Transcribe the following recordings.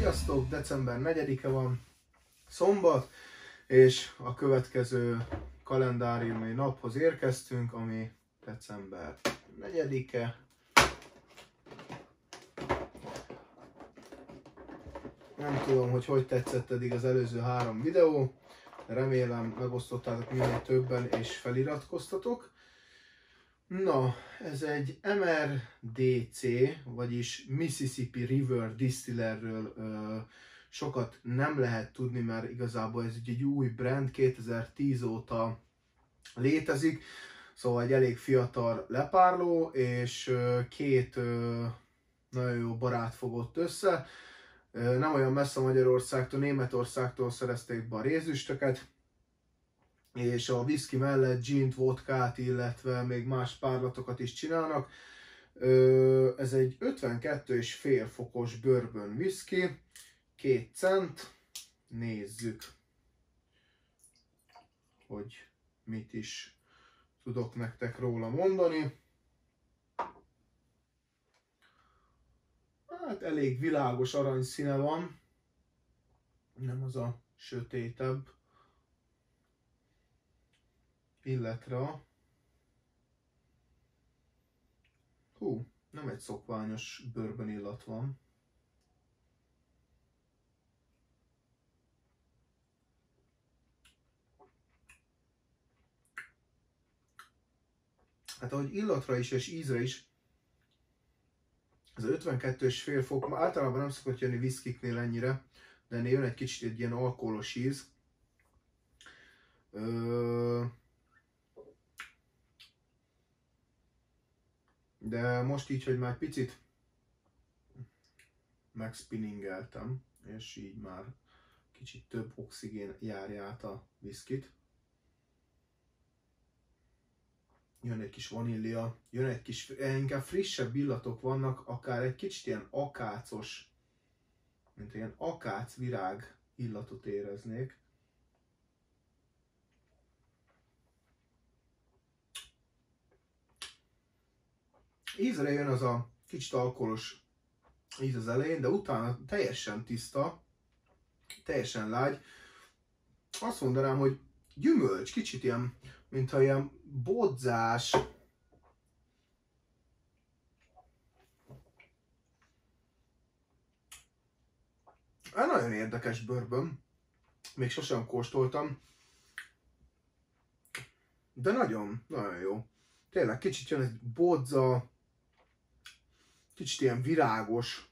Sziasztok! December 4-e van, szombat, és a következő kalendáriumi naphoz érkeztünk, ami december 4-e. Nem tudom, hogy tetszett eddig az előző 3 videó, remélem megosztottátok minél többen és feliratkoztatok. Na, ez egy MRDC, vagyis Mississippi River Distillerről sokat nem lehet tudni, mert igazából ez egy új brand, 2010 óta létezik, szóval egy elég fiatal lepárló, és két nagyon jó barát fogott össze. Nem olyan messze Magyarországtól, Németországtól szerezték be a rézüstöket, és a whisky mellett gint, vodkát, illetve még más párlatokat is csinálnak. Ez egy 52,5 fokos bourbon whisky, 2 cent. Nézzük, hogy mit is tudok nektek róla mondani. Hát elég világos aranyszíne van, nem az a sötétebb, illetve nem egy szokványos bourbon illat van. Hát ahogy illatra is és ízre is, ez a 52,5 fok, általában nem szokott jönni viszkiknél ennyire, de ennél jön egy kicsit egy ilyen alkoholos íz. De most így, hogy már picit megspinningeltem, és így már kicsit több oxigén járja át a viszkit. Jön egy kis vanília, jön egy kis, inkább frissebb illatok vannak, akár egy kicsit ilyen akácos, mint ilyen akácvirág illatot éreznék. Ízre jön az a kicsit alkoholos íz az elején, de utána teljesen tiszta, teljesen lágy. Azt mondanám, hogy gyümölcs, kicsit ilyen, mintha ilyen bodzás. Nagyon érdekes bourbon, még sosem kóstoltam, de nagyon, nagyon jó. Tényleg kicsit jön egy bodza, kicsit ilyen virágos,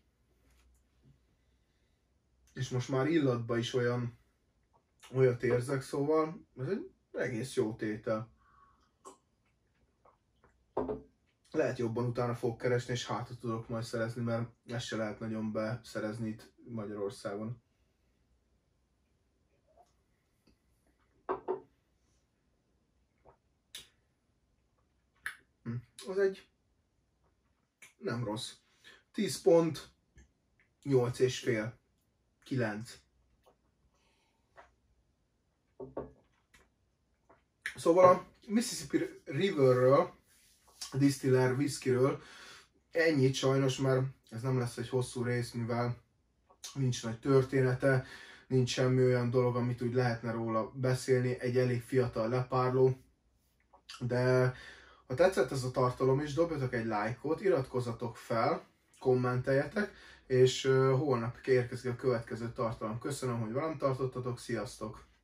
és most már illatban is olyat érzek, szóval ez egy egész jó tétel. Lehet jobban utána fogok keresni, és hátra tudok majd szerezni, mert ezt se lehet nagyon beszerezni itt Magyarországon. Az egy nem rossz. 10 pont, 8,5, 9. Szóval a Mississippi Riverről, a Distiller whiskyről ennyit sajnos, mert ez nem lesz egy hosszú rész, mivel nincs nagy története, nincs semmi olyan dolog, amit úgy lehetne róla beszélni, egy elég fiatal lepárló, de ha tetszett ez a tartalom is, dobjatok egy lájkot, iratkozzatok fel, kommenteljetek, és holnap érkezik a következő tartalom. Köszönöm, hogy velem tartottatok, sziasztok!